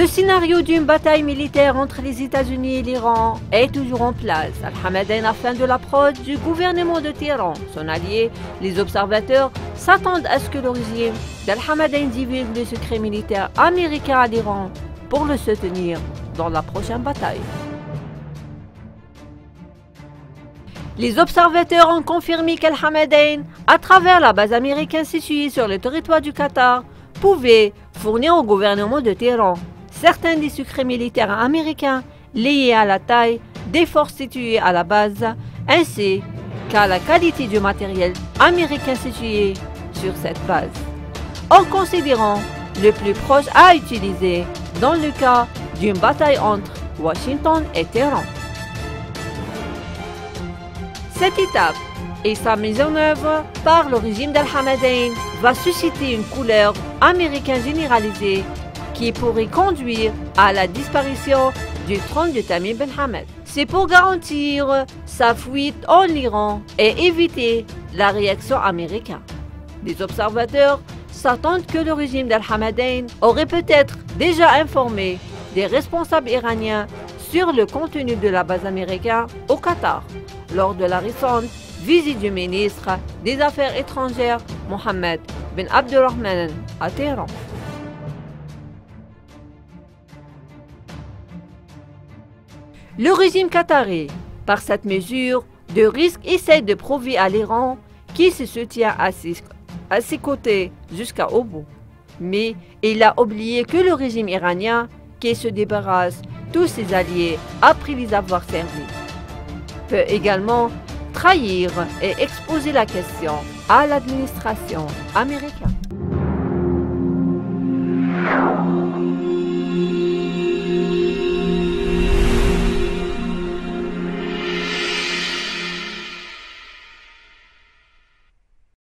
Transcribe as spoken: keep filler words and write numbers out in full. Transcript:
scénario d'une bataille militaire entre les États-Unis et l'Iran est toujours en place. Al-Hamadan, afin de l'approche du gouvernement de Téhéran, son allié, les observateurs s'attendent à ce que le régime d'Al-Hamadan divulgue le secret militaire américain à l'Iran pour le soutenir dans la prochaine bataille. Les observateurs ont confirmé qu'Al-Hamadan, à travers la base américaine située sur le territoire du Qatar, pouvait fournir au gouvernement de Téhéran certains des secrets militaires américains liés à la taille des forces situées à la base, ainsi qu'à la qualité du matériel américain situé sur cette base, en considérant le plus proche à utiliser dans le cas d'une bataille entre Washington et Téhéran. Cette étape et sa mise en œuvre par le régime d'Al-Hamadan va susciter une couleur américaine généralisée qui pourrait conduire à la disparition du trône de Tamim Ben Hamad. C'est pour garantir sa fuite en Iran et éviter la réaction américaine. Les observateurs s'attendent que le régime d'Al-Hamadan aurait peut-être déjà informé des responsables iraniens sur le contenu de la base américaine au Qatar lors de la récente visite du ministre des Affaires étrangères Mohammed Ben Abdulrahman à Téhéran. Le régime qatari, par cette mesure de risque, essaie de prouver à l'Iran qu'il se soutient à ses, à ses côtés jusqu'au bout. Mais il a oublié que le régime iranien, qui se débarrasse tous ses alliés après les avoir servis, peut également trahir et exposer la question à l'administration américaine.